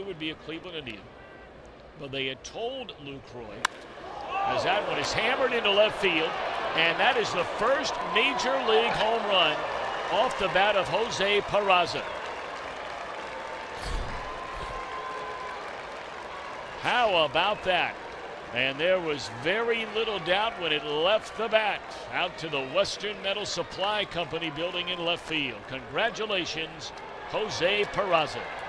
would be a Cleveland Indian. But they had told Lucroy, as that one is hammered into left field, and that is the first major league home run off the bat of Jose Peraza. How about that? And there was very little doubt when it left the bat out to the Western Metal Supply Company building in left field. Congratulations, Jose Peraza.